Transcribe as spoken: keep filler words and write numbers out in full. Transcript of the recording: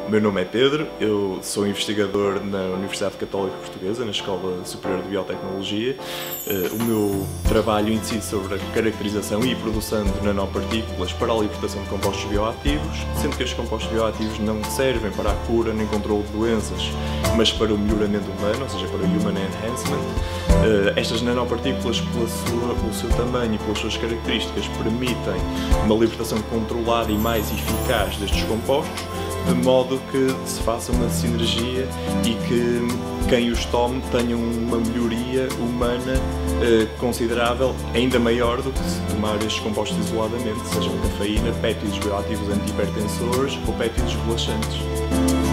O meu nome é Pedro, eu sou investigador na Universidade Católica Portuguesa, na Escola Superior de Biotecnologia. O meu trabalho incide sobre a caracterização e produção de nanopartículas para a libertação de compostos bioativos, sendo que estes compostos bioativos não servem para a cura nem controle de doenças, mas para o melhoramento humano, ou seja, para o Human Enhancement. Estas nanopartículas, pela sua, pelo seu tamanho e pelas suas características, permitem uma libertação controlada e mais eficaz destes compostos, de modo que se faça uma sinergia e que quem os tome tenha uma melhoria humana eh, considerável, ainda maior do que se tomar estes compostos isoladamente, sejam cafeína, péptidos bioativos antihipertensores ou péptidos relaxantes.